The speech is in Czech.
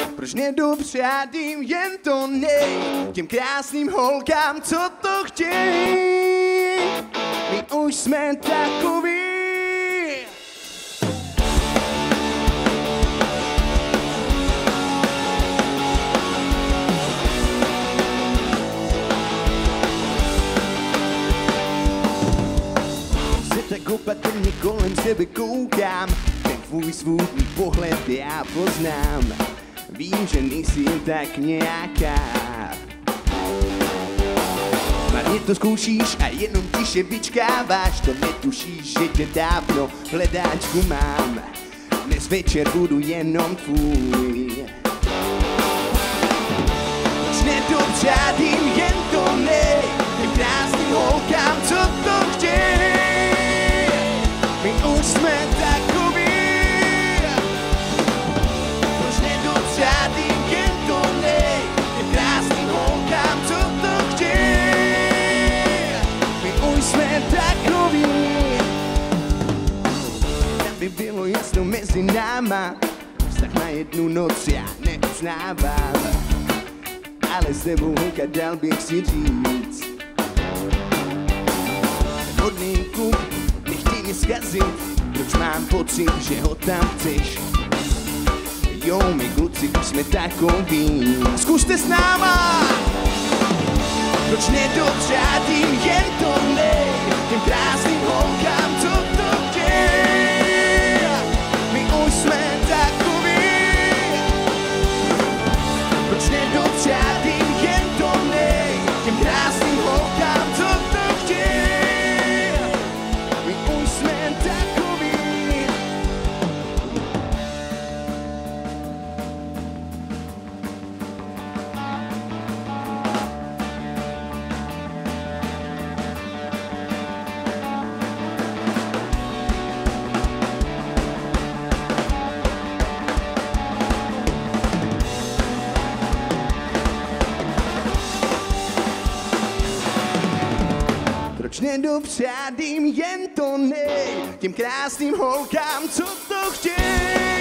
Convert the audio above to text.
Proč nedopřádím jen to nej těm krásným holkám, co to chtějí? My už jsme takoví. Tak opatrně kolem sebe koukám, ten tvůj svůdný pohled já poznám. Vím, že nejsi jen tak nějaká. Marně to zkoušíš a jenom tiše vyčkáváš, to netušíš, že tě dávno v hledáčku mám. Dnes večer budu jenom tvůj. Proč nedopřádím jen to nej těm krásným holkám, co to chtějí? My už jsme takoví. Proč nedopřádím jen to nej těm krásným holkám, co to chtějí? My už jsme takoví. Aby bylo jasno mezi náma, vztah na jednu noc já neuznávám, ale s tebou holka dal bych si říct. Hodný kup nechtěj mě zkazit, proč mám pocit, že ho tam chceš. Jo, my kluci už jsme takoví. Zkuste s náma. Proč nedopřádím jen to nej těm krásným holkám, co to chtějí? My už jsme takoví. Proč nedopřádím jen to nej těm krásným holkám, co to chtějí? My už jsme takoví. Proč nedopřádím jen to nej těm krásným holkám, co to chtějí?